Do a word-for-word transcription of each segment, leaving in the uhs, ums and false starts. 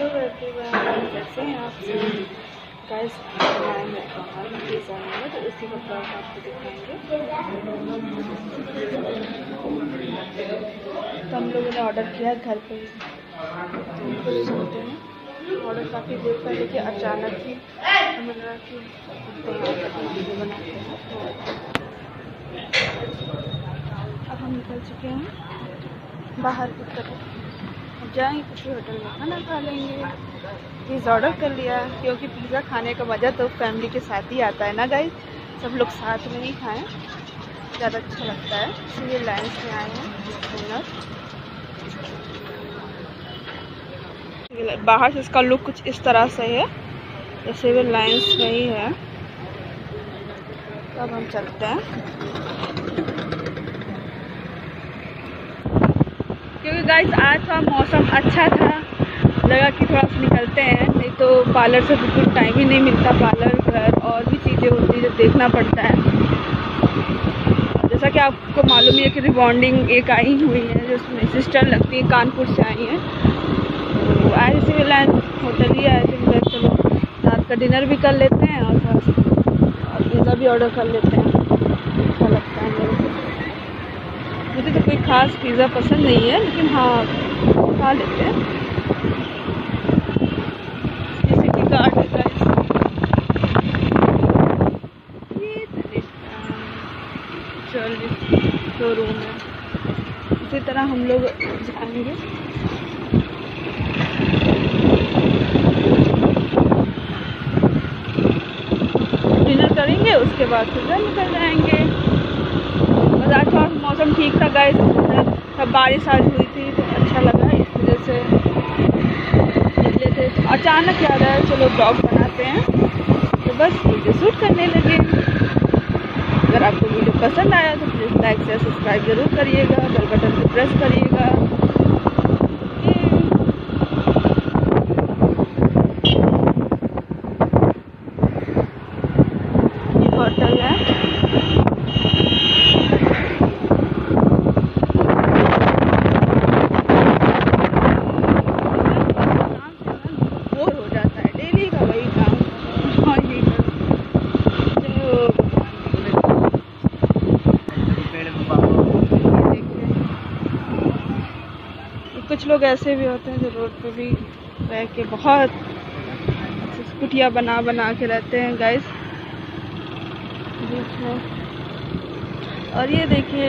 Hello everyone, कैसे हैं आप सब गाइस। बनाए हैं बाहर पिज़्ज़ा में, तो इसी का ब्लॉग आपको दिखाएंगे। तो हम लोगों ने ऑर्डर किया घर पे ही, तो चलते हैं। ऑर्डर काफ़ी देर पहले कि अचानक ही हमें लगा कि वीडियो बनाते हैं। अब हम निकल चुके हैं बाहर की तरफ, जाएंगे किसी होटल में खाना खा लेंगे। पिज़्ज़ा ऑर्डर कर लिया क्योंकि पिज़्ज़ा खाने का मज़ा तो फैमिली के साथ ही आता है ना गाइस। सब लोग साथ में ही खाएं, ज़्यादा अच्छा लगता है। इसलिए लाइन्स में आए हैं। बाहर से इसका लुक कुछ इस तरह से है, जैसे वो लाइन्स में ही है। तो अब हम चलते हैं, क्योंकि गाइस आज का मौसम अच्छा था, लगा कि थोड़ा सा निकलते हैं। नहीं तो पार्लर से बिल्कुल टाइम ही नहीं मिलता। पार्लर घर और भी चीज़ें होती है जो देखना पड़ता है। जैसा कि आपको मालूम ही है कि रिबॉन्डिंग एक आई हुई है, जो उसमें सिस्टर लगती है, कानपुर से आई हैं। तो आए थे लाइन होटल ही आए थे, मतलब चलो रात का डिनर भी कर लेते हैं और और पिज़्ज़ा भी ऑर्डर कर लेते हैं। अच्छा लगता है मेरे को। मुझे तो कोई ख़ास पिज़्ज़ा पसंद नहीं है, लेकिन हाँ खा लेते हैं। जैसे कि गार्ड है गाइस, ये चलिए शोरूम है। इसी तरह हम लोग जाएंगे। डिनर करेंगे, उसके बाद फिर घर निकल जाएंगे। बस आज थोड़ा मौसम ठीक था गाइस, सब बारिश आज हुई थी तो अच्छा लगा, इस वजह से निकले थे। अचानक याद आया चलो ब्लॉग बनाते हैं, तो बस वीडियो शूट करने लगे। अगर आपको वीडियो पसंद आया तो प्लीज़ लाइक शेयर सब्सक्राइब जरूर करिएगा, बेल बटन को प्रेस करिएगा। ये होटल है, कुछ लोग ऐसे भी होते हैं जो रोड पे भी रह के बहुत कुटिया बना बना के रहते हैं गाइस बीच में। और ये देखिए,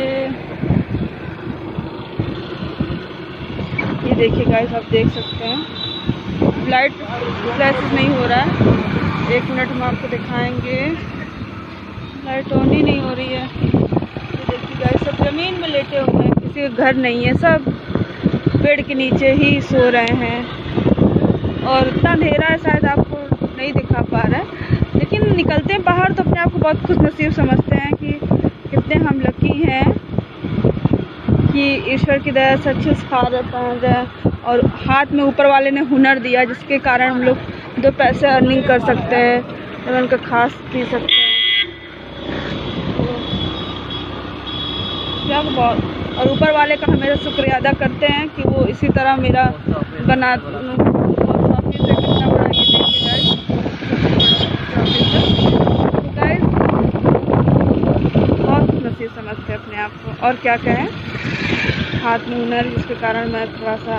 ये देखिए गाइस, आप देख सकते हैं लाइट फ्लैश नहीं हो रहा है। एक मिनट में आपको दिखाएंगे, लाइट ऑन ही नहीं हो रही है। ये देखिए गाइस, सब ज़मीन में लेटे हुए हैं, किसी का घर नहीं है, सब पेड़ के नीचे ही सो रहे हैं। और इतना अंधेरा है, शायद आपको नहीं दिखा पा रहा है, लेकिन निकलते हैं बाहर तो अपने आप को बहुत खुश नसीब समझते हैं कि कितने हम लकी हैं कि ईश्वर की दया से अच्छे से खा रहे पहन रहे, और हाथ में ऊपर वाले ने हुनर दिया, जिसके कारण हम लोग दो पैसे अर्निंग कर सकते हैं और उनका खास पी सकते हैं। क्या बहुत, और ऊपर वाले का हमेशा शुक्रिया अदा करते हैं कि वो इसी तरह मेरा बना। कितना बड़ा ये देखिए गाइस, गाइस बहुत नसीब समझते हैं अपने आप को। और क्या कहें, हाथ में हुनर, जिसके कारण मैं थोड़ा सा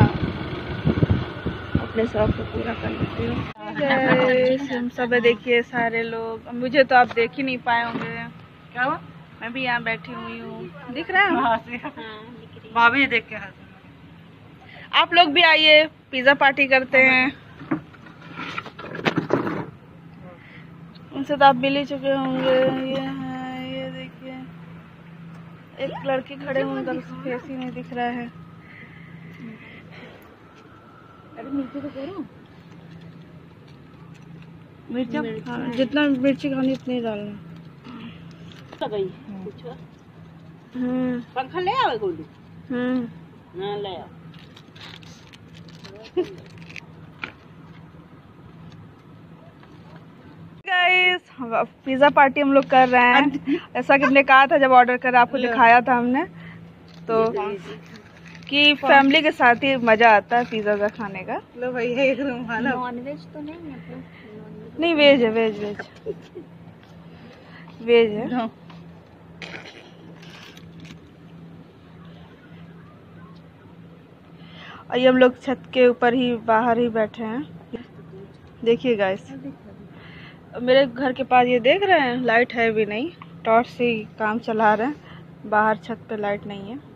अपने शौक को पूरा कर लेती हूँ। हम सब देखिए सारे लोग, मुझे तो आप देख ही नहीं पाए होंगे। क्या हुआ, मैं भी यहाँ बैठी हुई हूँ, दिख रहा है भाभी, देख के आप लोग भी आइए, पिज़्ज़ा पार्टी करते हैं। उनसे तो आप मिल ही चुके होंगे। ये है, ये देखिए एक लड़की खड़े हुए, उनका फेस ही नहीं दिख रहा है। अरे मिर्ची तो करो, मिर्ची हाँ, जितना मिर्ची खानी उतनी डालना। हम्म, पंखा ले आवे गोलू। हम्म, ना ले आओ। गाइस, पिज़्ज़ा पार्टी हम लोग कर रहे हैं। ऐसा कि हमने कहा था जब ऑर्डर करा, आपको दिखाया था हमने, तो कि फैमिली के साथ ही मजा आता है पिज्जा का खाने का। लो भैया एक रुमाल। नॉन वेज तो नहीं मतलब नहीं वेज है, वेज वेज वेज है। हाँ। और ये हम लोग छत के ऊपर ही बाहर ही बैठे हैं। देखिए गाइस, मेरे घर के पास ये देख रहे हैं लाइट है भी नहीं, टॉर्च से ही काम चला रहे हैं। बाहर छत पे लाइट नहीं है।